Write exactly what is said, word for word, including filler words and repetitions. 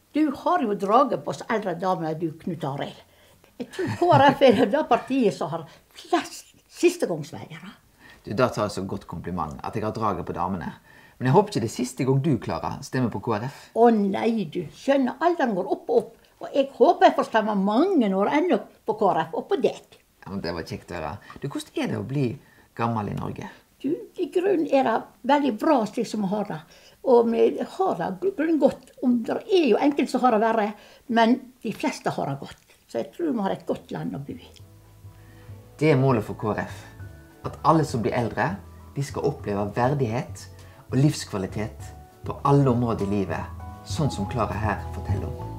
Du har jo draget på oss eldre damer, du, Knut Arild. Jeg tror K R F er det partiet som har flest sistegangsvelgere. Du, da tar jeg så godt kompliment at jeg har draget på damene. Men jeg håper ikke det er siste gang du klarer stemme på K R F. Å nei, du. Skjønner, alderen går opp og opp. Og jeg håper jeg får stemme mange år enda på K R F og på deg. Ja, men det var kjekt å høre. Du, hvordan er det å bli gammel i Norge? Du, i grunnen er det veldig bra slik som vi har det. Og vi har det grunnen godt. Om det er jo enkelte som har det verre, men de fleste har det godt. Så jeg tror vi har et godt land å bo i. Det er målet for K R F. At alle som blir eldre, de skal oppleve verdighet og livskvalitet på alle områder i livet, sånn som Klara her forteller om.